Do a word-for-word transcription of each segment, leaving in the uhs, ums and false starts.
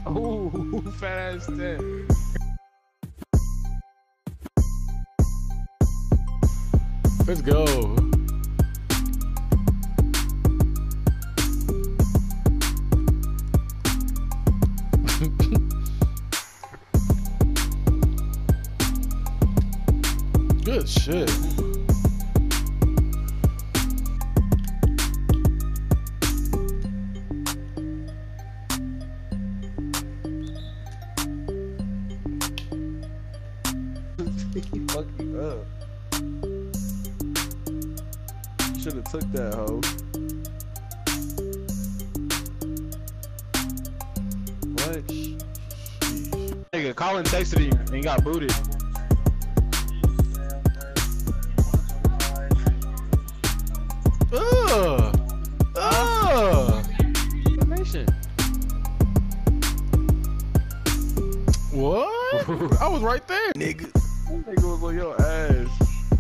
Ooh, fat ass tip. Let's go. Good shit. He fucked you up. Should have took that hoe. What? Nigga, Colin texted you and he got booted. Ugh. Ugh. Information. What? I was right there, nigga. That nigga was on your ass.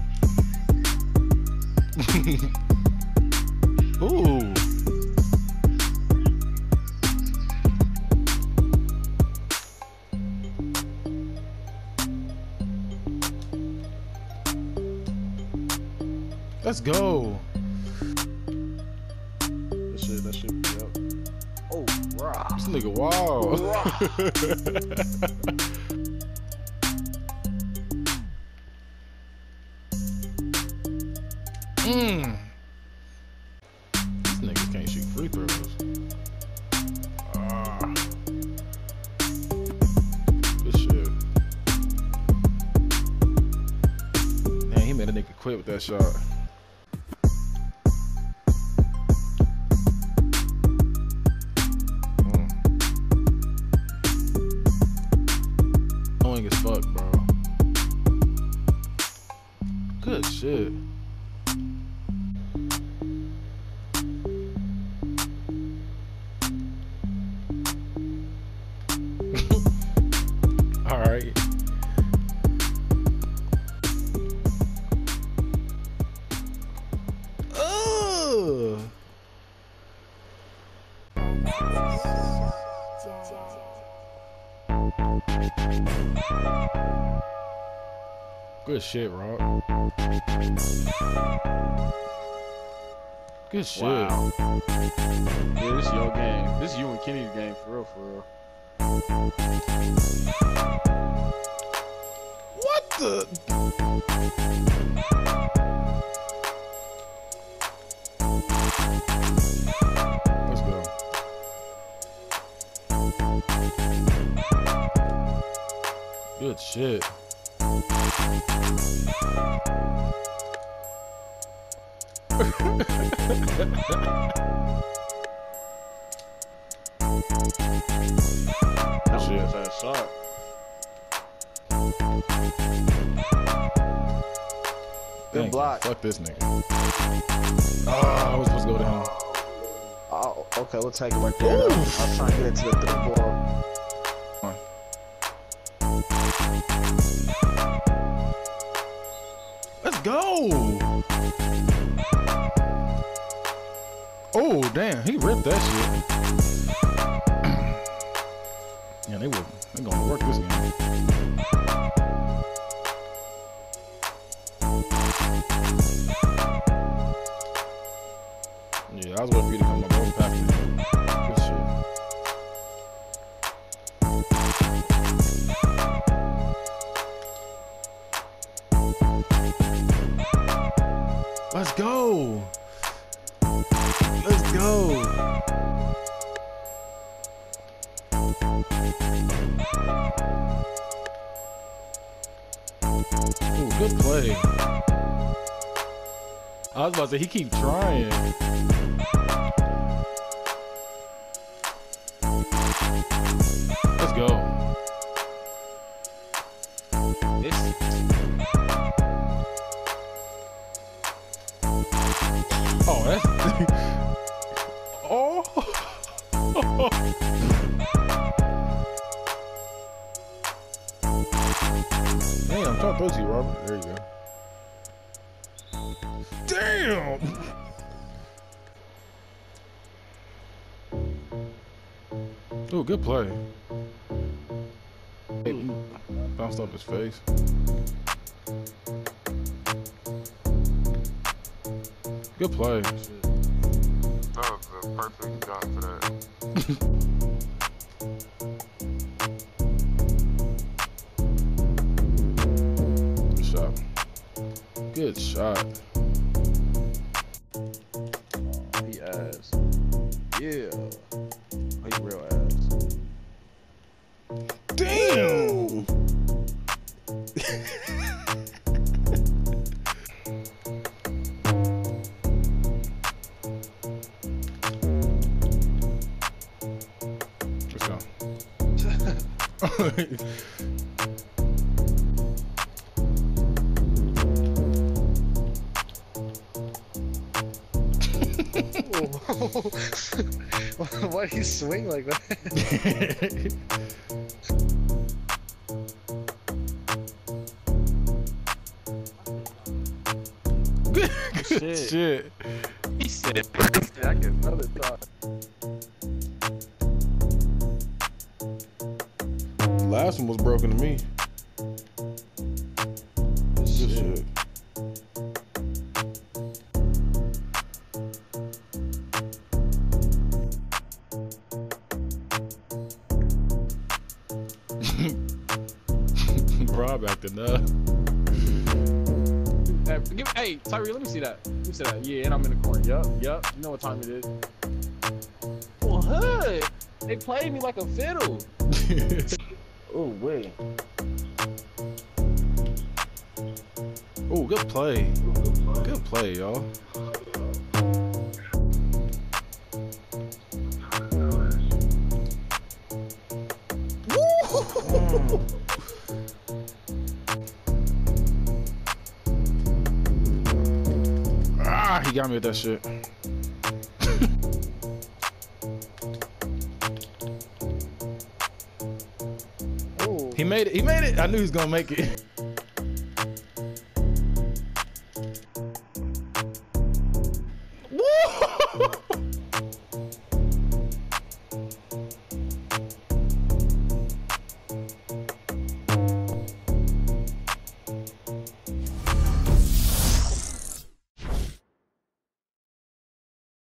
Ooh. Let's go. That shit, that shit, yep. Oh, wow. This nigga, wow. Mmm. These niggas can't shoot free throws. Ah. Good shit. Man, he made a nigga quit with that shot. Mm. Annoying as fuck, bro. Good shit. All right. Oh. Good shit, Rob. Good shit. Wow. Yeah, this is your game. This is you and Kenny's game, for real, for real. What the? Let's go. Good shit. That shit is that shot. Good block. Fuck this nigga. Oh, I was supposed to go to him. Oh, okay, we'll take it right there. I'll try and get into the third ball. Let's go. Oh, damn, he ripped that shit. Yeah, they were they gonna work this game. Yeah, I was waiting for you to come up over past me. Good shit. Let's go. Let's go. Ooh, good play. I was about to say, he keep trying. Let's go. This. Oh, that's. Oh. Damn, I'm trying to throw to you, Robert. There you go. Damn. Oh, good play. Bounced off his face. Good play. That was the perfect shot for that. Good shot. Good shot. He ass. Yeah. He real ass. Damn! Let's go. Why do you swing like that? Good Shit. shit. He said, I get another thought. Last one was broken to me. Good shit. Rob acting up. Hey, give, hey, Tyree, let me see that. Let me see that. Yeah, and I'm in the corner. Yup, yup. You know what time it is. Well, hood. They played me like a fiddle. Oh, wait. Oh, good play. Good play, y'all. Ah, he got me with that shit. Oh. He made it. He made it. I knew he was gonna make it.